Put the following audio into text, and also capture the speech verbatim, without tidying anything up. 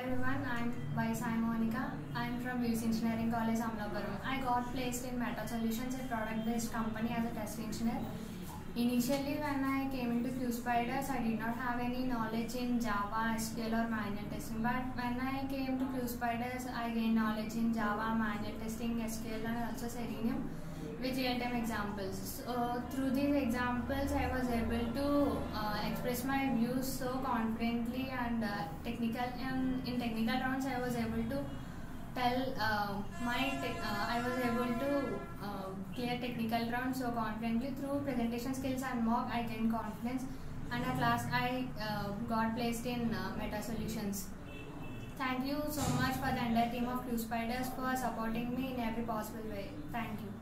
everyone, I'm by Sai Monica. I'm from U C Engineering College, Amlapuram. I got placed in Meta Solutions, a product-based company, as a test engineer. Initially, when I came into QSpiders, I did not have any knowledge in Java, S Q L or manual testing. But when I came to QSpiders, I gained knowledge in Java, manual testing, S Q L and also Selenium with real-time examples. So through these examples, I was able to uh, express my views so confidently and uh, technical. And in technical rounds, I was able to tell uh, my uh, I was able to uh, clear technical rounds so confidently. Through presentation skills and mock, I gained confidence, and at last I uh, got placed in uh, Meta Solutions. Thank you so much for the entire team of QSpiders for supporting me in every possible way. Thank you.